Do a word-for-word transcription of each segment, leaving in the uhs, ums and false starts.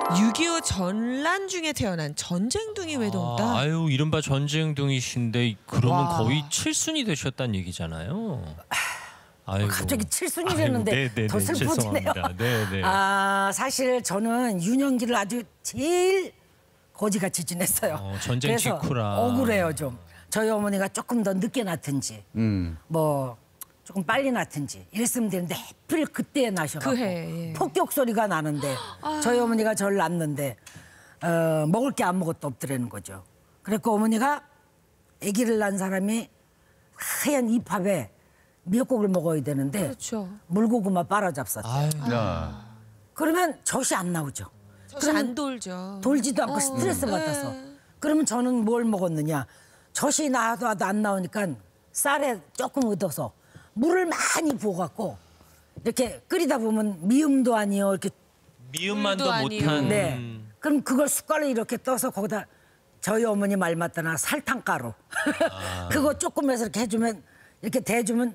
육이오 전란 중에 태어난 전쟁둥이 외동딸. 아, 아유 이른바 전쟁둥이신데 그러면 와. 거의 칠순이 되셨다는 얘기잖아요. 아이고. 갑자기 칠순이 됐는데 아유, 더 슬퍼지네요. 네네. 아 사실 저는 유년기를 아주 제일 거지같이 지냈어요. 어, 전쟁 그래서 직후라. 억울해요 좀. 저희 어머니가 조금 더 늦게 낳든지 음. 뭐 조금 빨리 낳든지 이랬으면 되는데 하필 그때 나셔가지고 그 해, 예. 폭격 소리가 나는데 저희 어머니가 저를 낳는데 어, 먹을 게 아무것도 없더라는 거죠. 그래서 어머니가 아기를 낳은 사람이 하얀 잎밥에 미역국을 먹어야 되는데 그렇죠. 물고기만 빨아잡쌌죠. 아유. 야. 그러면 젖이 안 나오죠. 젖이 안 돌죠. 돌지도 않고 어, 스트레스 네. 받아서. 그러면 저는 뭘 먹었느냐. 젖이 나와도 안 나오니까 쌀에 조금 얻어서 물을 많이 부어갖고 이렇게 끓이다 보면 미음도 아니요 이렇게 미음만도 물도 아니에요. 못한. 네. 그럼 그걸 숟갈로 이렇게 떠서 거기다 저희 어머니 말 맞다나 설탕가루 그거 조금 해서 이렇게 해주면 이렇게 대주면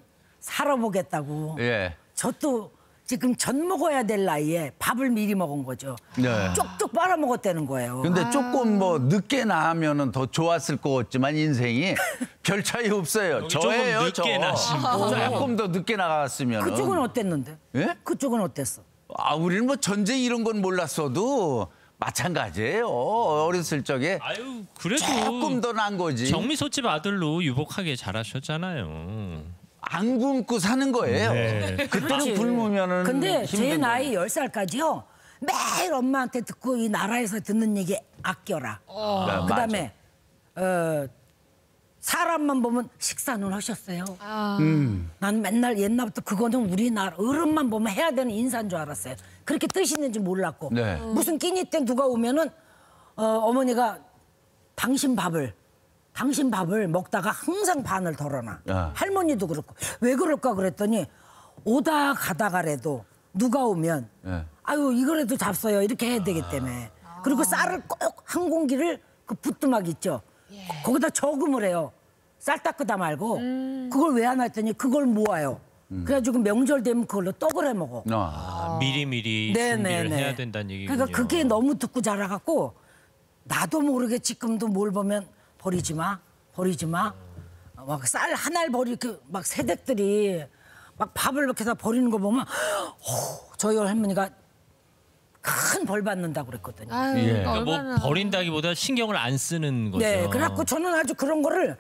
살아보겠다고. 예. 저도 지금 젖 먹어야 될 나이에 밥을 미리 먹은 거죠. 네. 쪽쪽 빨아 먹었다는 거예요. 근데 조금 뭐 늦게 나면은 더 좋았을 것 같지만 인생이 별 차이 없어요. 여기 저예요, 조금 늦게 저. 나신 조금 더 늦게 나갔으면. 그쪽은 어땠는데? 예? 그쪽은 어땠어? 아, 우리는 뭐 전쟁 이런 건 몰랐어도 마찬가지예요. 어렸을 적에 아유 그래도 조금 더 난 거지. 정미소집 아들로 유복하게 자라셨잖아요. 안 굶고 사는 거예요. 네. 그때는 굶으면은 근데 제 힘든 나이 거예요. 열 살까지요. 매일 엄마한테 듣고 이 나라에서 듣는 얘기 아껴라. 네, 그다음에 어, 사람만 보면 식사는 하셨어요. 아. 음. 난 맨날 옛날부터 그거는 우리나라 어른만 보면 해야 되는 인사인 줄 알았어요. 그렇게 뜻이 있는지 몰랐고 네. 무슨 끼니 때 누가 오면은 어, 어머니가 당신 밥을 당신 밥을 먹다가 항상 반을 덜어놔. 아. 할머니도 그렇고 왜 그럴까 그랬더니 오다 가다가라도 누가 오면 네. 아유 이거라도 잡숴요 이렇게 해야 되기 때문에 그리고 쌀을 꼭 한 공기를 그 부뚜막 있죠. 거기다 저금을 해요. 쌀 닦으다 말고 그걸 왜 하나 했더니 그걸 모아요. 그래가지고 명절 되면 그걸로 떡을 해 먹어. 아. 아, 미리미리 준비를 해야 된다는 얘기군요. 그러니까 그게 너무 듣고 자라갖고 나도 모르게 지금도 뭘 보면 버리지 마, 버리지 마. 막 쌀 하나를 버리 그막 새댁들이 막 밥을 이렇게 다 버리는 거 보면 호, 저희 할머니가 큰 벌 받는다고 그랬거든요. 아유, 예. 그러니까 얼마나. 뭐 버린다기보다 신경을 안 쓰는 거죠. 네, 그래갖고 저는 아주 그런 거를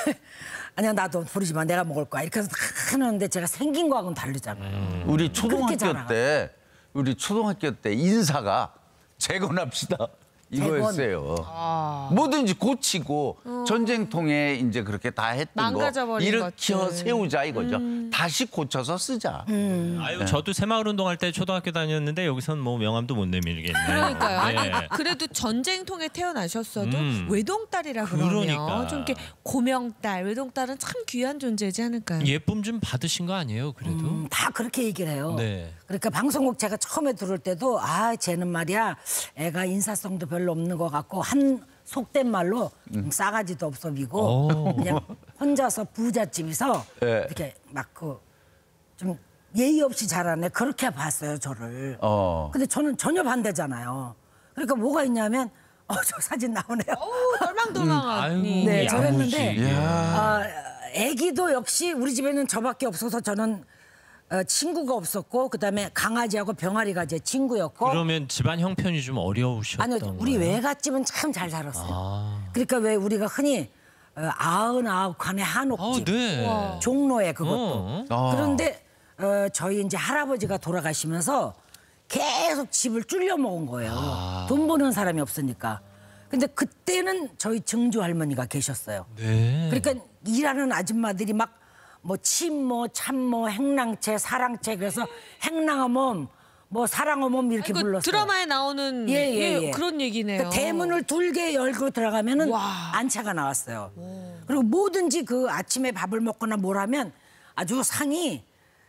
아니야 나도 버리지 마, 내가 먹을 거야 이렇게 해서 다 하는데 제가 생긴 거하고는 다르잖아요. 음. 우리 그렇게 초등학교 자라가. 때 우리 초등학교 때 인사가 재건합시다 이거였어요. 아. 뭐든지 고치고 전쟁통에 이제 그렇게 다 했던 거 망가져버린 일으켜 것들. 세우자 이거죠. 다시 고쳐서 쓰자. 아유 저도 새마을 운동할 때 초등학교 다녔는데 여기선 뭐 명함도 못 내밀겠네요. 그러니까요. 네. 아니, 그래도 전쟁통에 태어나셨어도 음. 외동딸이라 그러면 그러니까. 좀 이렇게 고명딸, 외동딸은 참 귀한 존재지 않을까요? 예쁨 좀 받으신 거 아니에요, 그래도? 음, 다 그렇게 얘기를 해요. 네. 그러니까 방송국 제가 처음에 들을 때도 아 쟤는 말이야 애가 인사성도 별로 없는 것 같고 한 속된 말로 음, 싸가지도 없어 비고 오. 그냥 혼자서 부잣집에서 네. 이렇게 막 그 좀 예의 없이 자라네 그렇게 봤어요 저를. 어. 근데 저는 전혀 반대잖아요. 그러니까 뭐가 있냐면 어 저 사진 나오네요. 어우, 똘망똘망하니. 아이고, 네, 야무지. 저랬는데 야. 아, 애기도 역시 우리 집에는 저밖에 없어서 저는 어, 친구가 없었고 그다음에 강아지하고 병아리가 제 친구였고 그러면 집안 형편이 좀 어려우셨던 아니요 거예요? 우리 외갓집은 참 잘 살았어요. 아. 그러니까 왜 우리가 흔히 어, 아흔아홉 칸의 한옥집 아, 네. 우와. 종로에 그것도 어. 아. 그런데 어, 저희 이제 할아버지가 돌아가시면서 계속 집을 줄여 먹은 거예요. 아. 돈 버는 사람이 없으니까. 근데 그때는 저희 증조 할머니가 계셨어요. 네. 그러니까 일하는 아줌마들이 막 뭐 침모, 참모, 행랑채, 사랑채 그래서 행랑어멈, 뭐 사랑어멈 이렇게 그 불렀어요. 드라마에 나오는 예, 예, 예. 그런 얘기네요. 그러니까 대문을 둘게 열고 들어가면은 와. 안차가 나왔어요. 그리고 뭐든지 그 아침에 밥을 먹거나 뭘 하면 아주 상이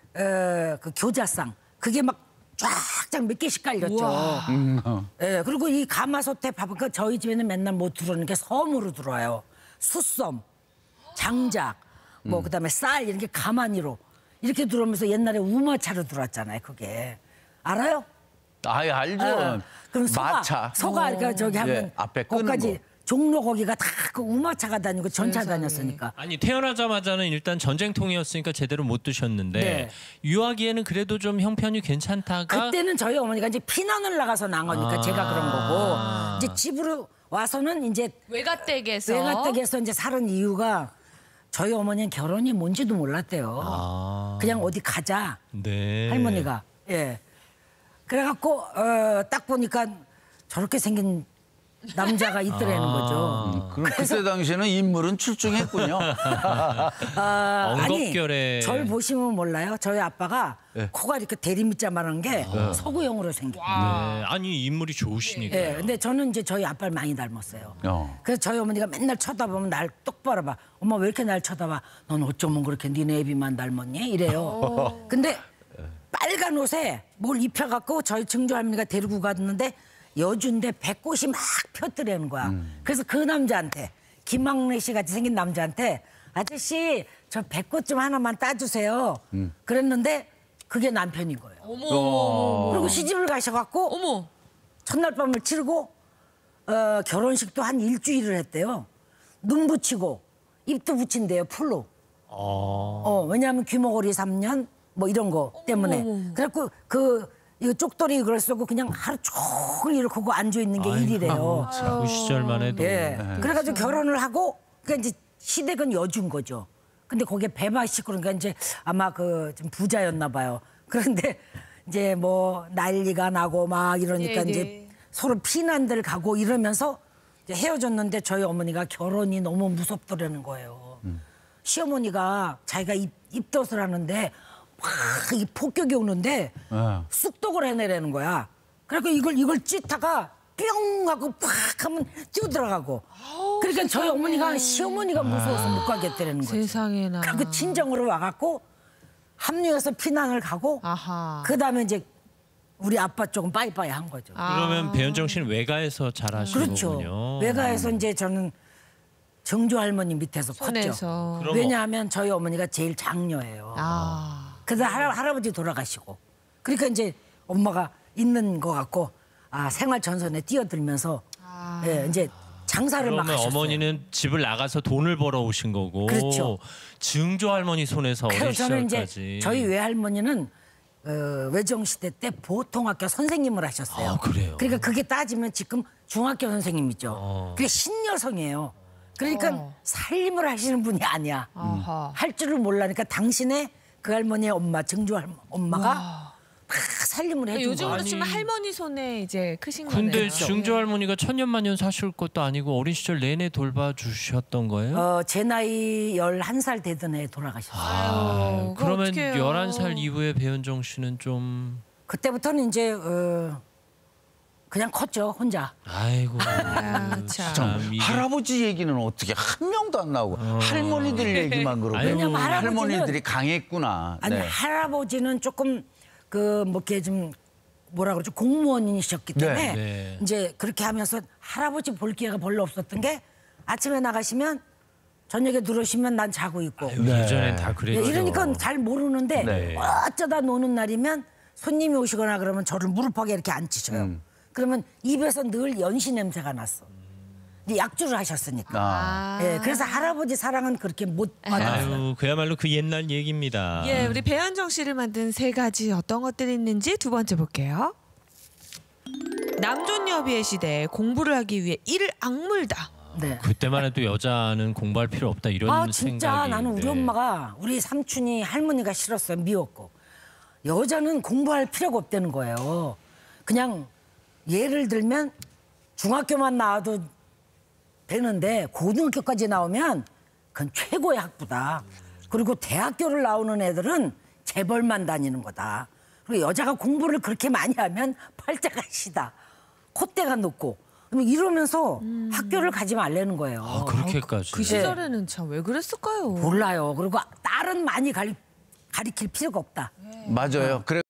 어, 그 교자상 그게 막 쫙쫙 몇 개씩 깔렸죠. 우와. 예, 그리고 이 가마솥에 밥은 그 저희 집에는 맨날 못 들어오는 게 섬으로 들어와요. 숯섬, 장작, 뭐 그다음에 쌀 이렇게 가마니로 이렇게 들어오면서 옛날에 우마차로 들어왔잖아요. 그게 알아요? 아예 알죠. 아, 그럼 소가 마차. 소가 그러니까 저기 하면 예, 앞에 끄는 거기까지 거. 종로 거기가 다 그 우마차가 다니고 전차 세상에. 다녔으니까. 아니 태어나자마자는 일단 전쟁통이었으니까 제대로 못 드셨는데 네. 유아기에는 그래도 좀 형편이 괜찮다가 그때는 저희 어머니가 이제 피난을 나가서 난 거니까 아. 제가 그런 거고 이제 집으로 와서는 이제 외가댁에서 외가댁에서 이제 살은 이유가 저희 어머니는 결혼이 뭔지도 몰랐대요. 아. 그냥 어디 가자 네. 할머니가. 예. 그래갖고 어, 딱 보니까 저렇게 생긴 남자가 있더라는 거죠. 그럼 그때 당시에는 인물은 출중했군요. 아, 엉겁결에. 아니, 절 보시면 몰라요. 저희 아빠가 네. 코가 이렇게 대리밑자만한 게 서구형으로 생겨. 네. 아니 인물이 좋으시니까. 예, 근데 저는 이제 저희 아빠를 많이 닮았어요. 어. 그래서 저희 어머니가 맨날 쳐다보면 날 똑바로 봐. 엄마 왜 이렇게 날 쳐다봐? 넌 어쩌면 그렇게 니네 애비만 닮았니? 이래요. 근데 빨간 옷에 뭘 입혀갖고 저희 증조 할머니가 데리고 갔는데 여주인데 배꽃이 막 폈더라는 거야. 그래서 그 남자한테 김학래 씨 같이 생긴 남자한테 아저씨 저 배꽃 좀 하나만 따주세요. 그랬는데 그게 남편인 거예요. 어머 그리고 시집을 가셔갖고 어머 첫날 밤을 치르고 어, 결혼식도 한 일주일을 했대요. 눈 붙이고 입도 붙인대요 풀로. 어. 어, 왜냐하면 귀머거리 삼 년 뭐 이런 거 때문에. 그래갖고 그 이거 쪽돌이 이걸 쓰고 그냥 하루 종일 이렇게 하고 앉아 있는 게 일이래요. 참, 그 시절만 해도. 예. 그래가지고 결혼을 하고 그러니까 이제 시댁은 여주인 거죠. 근데 거기에 배만 싣고 그러니까 이제 아마 그 좀 부자였나 봐요. 그런데 이제 뭐 난리가 나고 막 이러니까 네, 이제 네. 서로 피난들 가고 이러면서 이제 헤어졌는데 저희 어머니가 결혼이 너무 무섭더라는 거예요. 시어머니가 자기가 입, 입덧을 하는데 막이 폭격이 오는데 네. 쑥독을 해내라는 거야. 그래서 이걸 이걸 찢다가 뿅 하고 팍 하면 뛰어 들어가고. 그러니까 저희 어머니가 시어머니가 무서워서 못 가겠다는 거지. 세상에나. 그 친정으로 와갖고 합류해서 피난을 가고 아하. 그 다음에 이제 우리 아빠 쪽은 빠이빠이 한 거죠. 그러면 배현정 씨는 외가에서 자라신 그렇죠. 거군요. 외가에서 이제 저는 정조 할머니 밑에서 컸죠. 손에서. 그럼 왜냐하면 저희 어머니가 제일 장녀예요. 아. 그래서 할아, 할아버지 돌아가시고 그러니까 이제 엄마가 있는 것 같고 아 생활 전선에 뛰어들면서 예, 이제 장사를 막 그러면 하셨어요. 어머니는 집을 나가서 돈을 벌어 오신 거고 그렇죠. 증조 할머니 손에서 어린 그래서 저는 시절까지. 이제 저희 외할머니는 어, 외정 시대 때 보통학교 선생님을 하셨어요. 아, 그래요? 그러니까 그게 따지면 지금 중학교 선생님이죠. 어. 그게 신여성이에요. 그러니까 어. 살림을 하시는 분이 아니야. 아하. 할 줄을 몰라니까 당신의 그 할머니의 엄마 증조 할 엄마가 막 살림을 해준 요즘으로 거야. 치면 할머니 손에 이제 크신 거네요. 근데 증조 할머니가 천년만년 사실 것도 아니고 어린 시절 내내 돌봐주셨던 거예요? 어, 제 나이 열한 살 되던 해 돌아가셨어요. 아, 그거 그러면 어떡해요. 열한 살 이후에 배현정 씨는 좀 그때부터는 이제 어, 그냥 컸죠 혼자. 아이고 아, 참. 참 이게 할아버지 얘기는 어떻게 한 명도 안 나오고 할머니들 얘기만 그러고 아이고. 왜냐면 할아버지는- 할머니들이 강했구나. 아니 네. 할아버지는 조금 그 뭐 이렇게 좀 뭐라 그러죠 공무원이셨기 때문에 네. 이제 그렇게 하면서 할아버지 볼 기회가 별로 없었던 게 아침에 나가시면 저녁에 들어오시면 난 자고 있고 아유, 예전엔 다 예, 그랬죠. 이러니까 잘 모르는데 네. 어쩌다 노는 날이면 손님이 오시거나 그러면 저를 무릎하게 이렇게 앉히셔요. 음. 그러면 입에서 늘 연시 냄새가 났어. 이제 약주를 하셨으니까. 아. 예, 그래서 할아버지 사랑은 그렇게 못 받았어요. 아유 그야말로 그 옛날 얘기입니다. 예, 우리 배현정 씨를 만든 세 가지 어떤 것들이 있는지 두 번째 볼게요. 남존여비의 시대에 공부를 하기 위해 이를 악물다. 네. 그때만 해도 여자는 공부할 필요 없다 이런 아 진짜 생각이. 나는 우리 네. 엄마가 우리 삼촌이 할머니가 싫었어요. 미웠고 여자는 공부할 필요가 없다는 거예요. 그냥 예를 들면 중학교만 나와도 되는데 고등학교까지 나오면 그건 최고의 학부다. 그리고 대학교를 나오는 애들은 재벌만 다니는 거다. 그리고 여자가 공부를 그렇게 많이 하면 팔자가 시다. 콧대가 높고 그러면 이러면서 학교를 가지 말라는 거예요. 아, 그렇게까지. 그 시절에는 참 왜 그랬을까요? 몰라요. 그리고 딸은 많이 가리, 가리킬 필요가 없다. 맞아요. 그래